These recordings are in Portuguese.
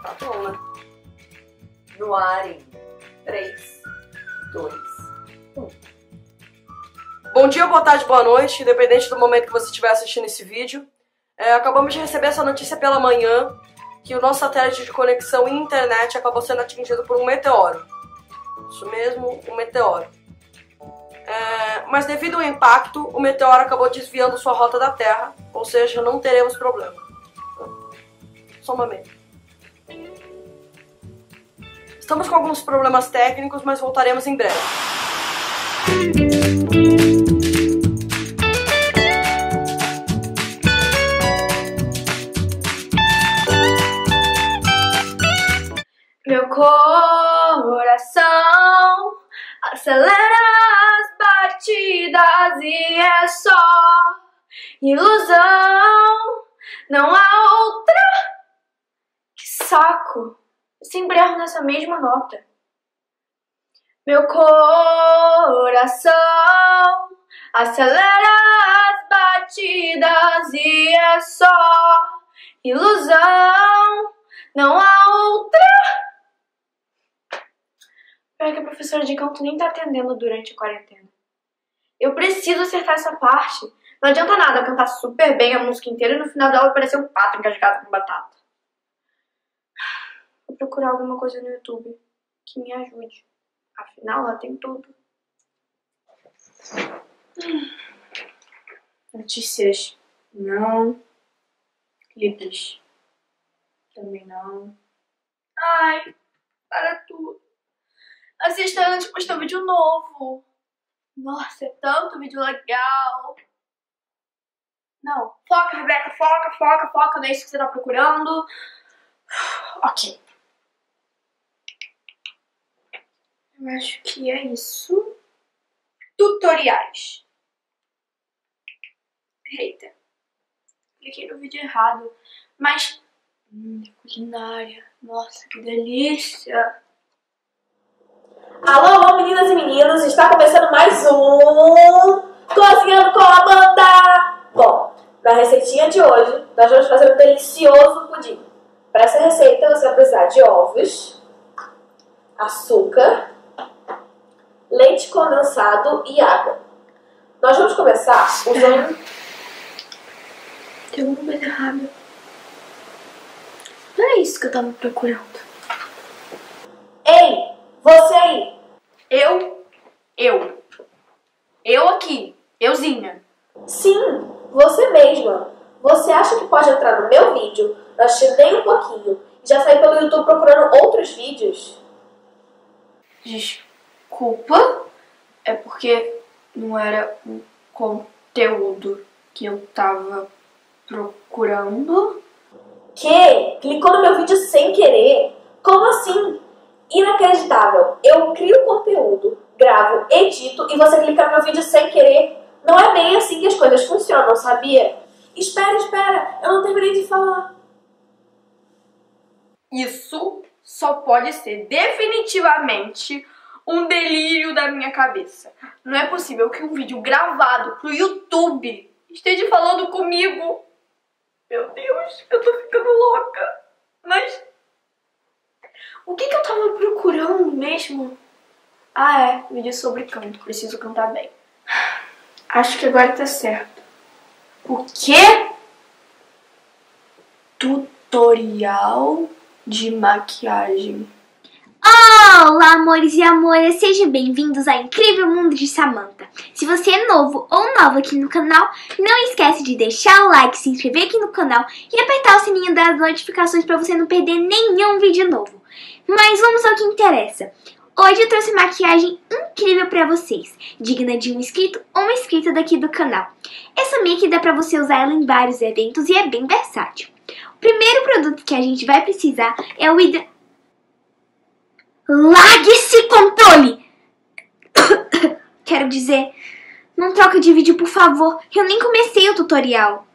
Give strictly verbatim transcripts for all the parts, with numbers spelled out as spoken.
Tá bom, né? No ar em três, dois, um. Bom dia, boa tarde, boa noite, independente do momento que você estiver assistindo esse vídeo. É, acabamos de receber essa notícia pela manhã, que o nosso satélite de conexão e internet acabou sendo atingido por um meteoro. Isso mesmo, um meteoro. É, mas devido ao impacto, o meteoro acabou desviando sua rota da Terra, ou seja, não teremos problema. Só um momento. Estamos com alguns problemas técnicos, mas voltaremos em breve. Meu coração acelera as batidas e é só ilusão, não há outra. Que saco! Eu sempre erro nessa mesma nota. Meu coração acelera as batidas e é só ilusão, não há outra. Pior que a professora de canto nem tá atendendo durante a quarentena. Eu preciso acertar essa parte. Não adianta nada cantar super bem a música inteira e no final dela parecer um pato engasgado com batata. Vou procurar alguma coisa no YouTube que me ajude. Afinal, lá tem tudo. Hum. Notícias. Não. Clipes. Também não. Ai, para tudo. Assista antes de postar vídeo novo. Nossa, é tanto vídeo legal. Não, foca, Rebeca, foca, foca, foca. Não é isso que você tá procurando. Ok. Eu acho que é isso. Tutoriais. Eita. Cliquei no vídeo errado. Mas... Hum, culinária. Nossa, que delícia. Alô, alô, meninas e meninos, está começando mais um Cozinhando com a Amanda! Bom, na receitinha de hoje, nós vamos fazer um delicioso pudim. Para essa receita, você vai precisar de ovos, açúcar, leite condensado e água. Nós vamos começar usando... Tem alguma coisa errada. Não é isso que eu tava procurando. Ei! Você aí! Eu? Eu. Eu aqui. Euzinha. Sim, você mesma. Você acha que pode entrar no meu vídeo, não assistir nem um pouquinho, e já sair pelo YouTube procurando outros vídeos? Desculpa. É porque não era o conteúdo que eu tava procurando. Que? Clicou no meu vídeo sem querer? Como assim? Inacreditável. Eu crio conteúdo, gravo, edito e você clica no meu vídeo sem querer. Não é bem assim que as coisas funcionam, sabia? Espera, espera. Eu não terminei de falar. Isso só pode ser definitivamente um delírio da minha cabeça. Não é possível que um vídeo gravado pro YouTube esteja falando comigo. Meu Deus, eu tô ficando louca. Mas... o que que eu tava procurando mesmo? Ah, é. Vídeo sobre canto. Preciso cantar bem. Acho que agora tá certo. O quê? Tutorial de maquiagem. Olá, amores e amoras, sejam bem-vindos ao incrível mundo de Samantha. Se você é novo ou nova aqui no canal, não esquece de deixar o like, se inscrever aqui no canal e apertar o sininho das notificações para você não perder nenhum vídeo novo. Mas vamos ao que interessa. Hoje eu trouxe maquiagem incrível para vocês, digna de um inscrito ou uma inscrita daqui do canal. Essa make dá para você usar ela em vários eventos e é bem versátil. O primeiro produto que a gente vai precisar é o hidra... Largue esse controle! Quero dizer, não troca de vídeo, por favor. Eu nem comecei o tutorial.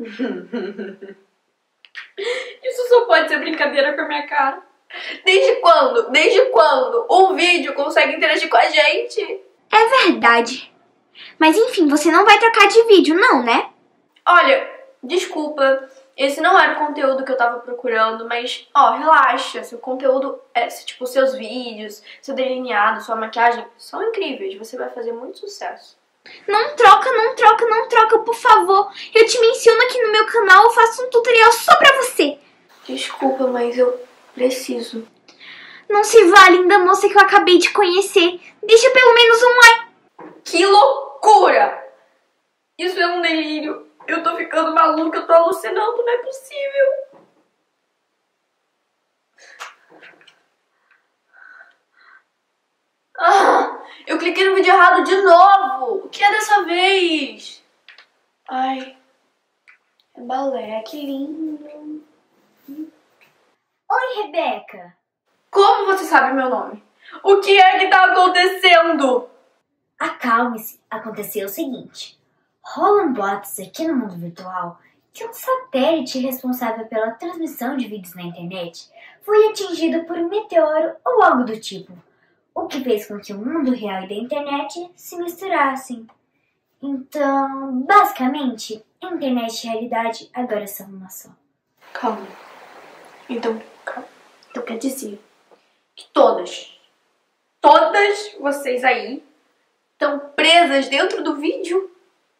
Isso só pode ser brincadeira com a minha cara. Desde quando? Desde quando um vídeo consegue interagir com a gente? É verdade. Mas enfim, você não vai trocar de vídeo, não, né? Olha, desculpa. esse não era o conteúdo que eu tava procurando, mas, ó, relaxa. Seu conteúdo, é, tipo, seus vídeos, seu delineado, sua maquiagem são incríveis. Você vai fazer muito sucesso. Não troca, não troca, não troca, por favor. Eu te menciono aqui no meu canal, eu faço um tutorial só pra você. Desculpa, mas eu preciso. Não se vá, linda moça que eu acabei de conhecer. Deixa pelo menos um like. Que loucura! Isso é um delírio. Eu tô ficando maluca, eu tô alucinando, não é possível. Ah, eu cliquei no vídeo errado de novo. O que é dessa vez? Ai, é balé, que lindo. Oi, Rebeca. Como você sabe meu nome? O que é que tá acontecendo? Acalme-se. Aconteceu o seguinte. Rolam boatos aqui no mundo virtual que um satélite responsável pela transmissão de vídeos na internet foi atingido por um meteoro ou algo do tipo, o que fez com que o mundo real e da internet se misturassem. Então, basicamente, internet e realidade agora são uma só. Calma. Então, calma. Então quer dizer que todas, todas vocês aí estão presas dentro do vídeo?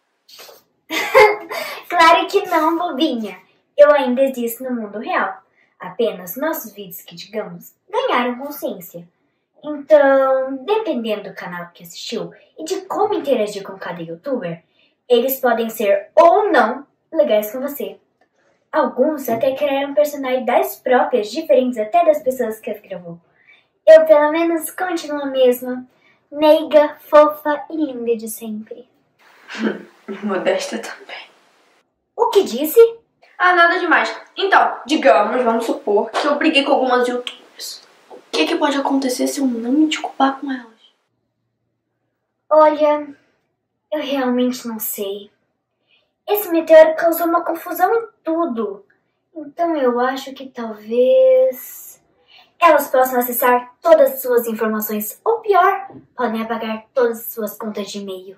Claro que não, bobinha. Eu ainda existo no mundo real. Apenas nossos vídeos que, digamos, ganharam consciência. Então, dependendo do canal que assistiu e de como interagir com cada youtuber, eles podem ser ou não legais com você. Alguns até criaram personalidades próprias, diferentes até das pessoas que as gravou. Eu, pelo menos, continuo a mesma. Meiga, fofa e linda de sempre. Modesta também. O que disse? Ah, nada demais. Então, digamos, vamos supor que eu briguei com algumas youtubers. O que, que pode acontecer se eu não me desculpar com elas? Olha, eu realmente não sei. Esse meteoro causou uma confusão em tudo. Então eu acho que talvez elas possam acessar todas as suas informações. Ou pior, podem apagar todas as suas contas de e-mail.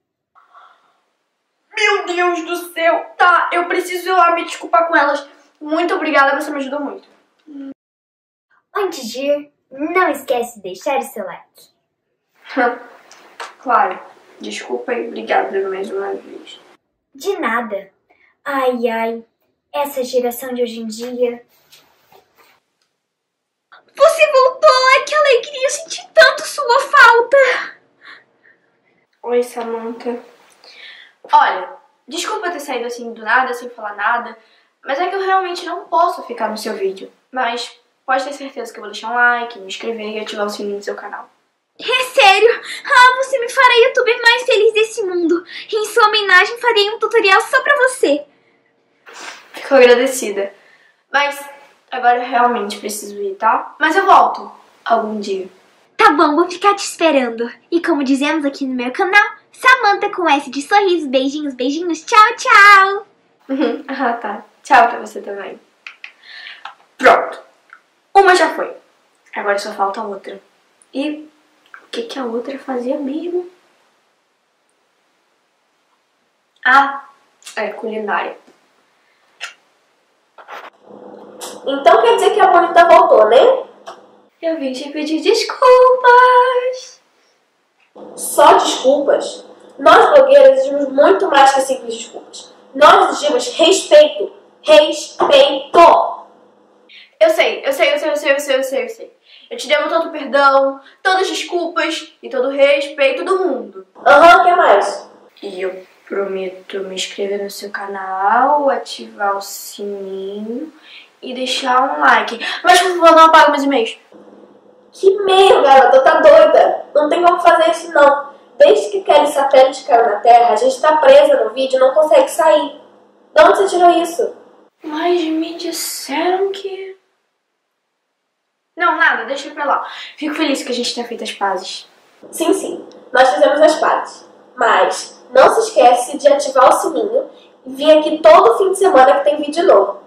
Meu Deus do céu! Tá, eu preciso ir lá me desculpar com elas. Muito obrigada, você me ajudou muito. Antes de ir, não esquece de deixar o seu like. Claro. Desculpa e obrigada mais uma vez. De nada. Ai, ai. Essa geração de hoje em dia... Você voltou, ai que alegria, eu senti tanto sua falta. Oi, Samantha. Olha, desculpa ter saído assim do nada, sem falar nada, mas é que eu realmente não posso ficar no seu vídeo. Mas pode ter certeza que eu vou deixar um like, me inscrever e ativar o sininho do seu canal. É sério? Ah, você me fará a youtuber mais feliz desse mundo. Em sua homenagem, farei um tutorial só pra você. Fico agradecida. Mas agora eu realmente preciso ir, tá? Mas eu volto algum dia. Tá bom, vou ficar te esperando. E como dizemos aqui no meu canal, Samantha com S de sorriso, beijinhos, beijinhos, tchau, tchau. Uhum. Ah, tá. Tchau pra você também. Pronto. Uma já foi. Agora só falta a outra. E o que, que a outra fazia mesmo? Ah, é culinária. Então quer dizer que a Bonita voltou, né? Eu vim te pedir desculpas. Só desculpas? Nós blogueiras exigimos muito mais que simples desculpas. Nós exigimos respeito. Respeito! Eu sei, eu sei, eu sei, eu sei, eu sei, eu sei, eu sei. Eu te devo todo perdão, todas as desculpas e todo o respeito do mundo. Aham, o que mais? E eu prometo me inscrever no seu canal, ativar o sininho e deixar um like. Mas por favor, não apaga meus e-mails. Que e-mail, garota? Tá doida? Não tem como fazer isso, não. Desde que aquele satélite caiu na Terra, a gente tá presa no vídeo e não consegue sair. De onde você tirou isso? Mas me disseram que... Não, nada, deixa pra lá. Fico feliz que a gente tenha feito as pazes. Sim, sim. Nós fizemos as pazes. Mas não se esquece de ativar o sininho e vir aqui todo fim de semana que tem vídeo novo.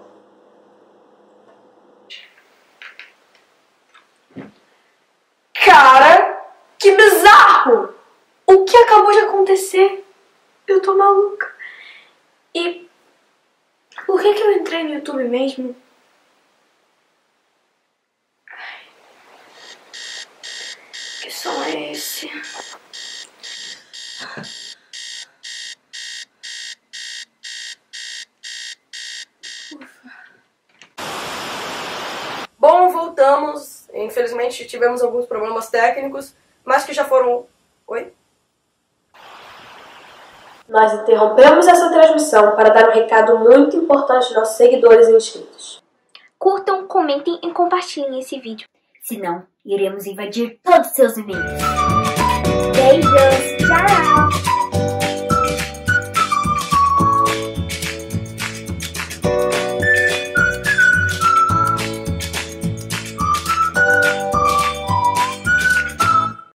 Cara, que bizarro! O que acabou de acontecer? Eu tô maluca. E por que que que eu entrei no YouTube mesmo? Ai. Que som é esse? Bom, voltamos. Infelizmente tivemos alguns problemas técnicos, mas que já foram... Oi? Nós interrompemos essa transmissão para dar um recado muito importante aos nossos seguidores e inscritos. Curtam, comentem e compartilhem esse vídeo. Senão, iremos invadir todos os seus e-mails. Beijos, tchau!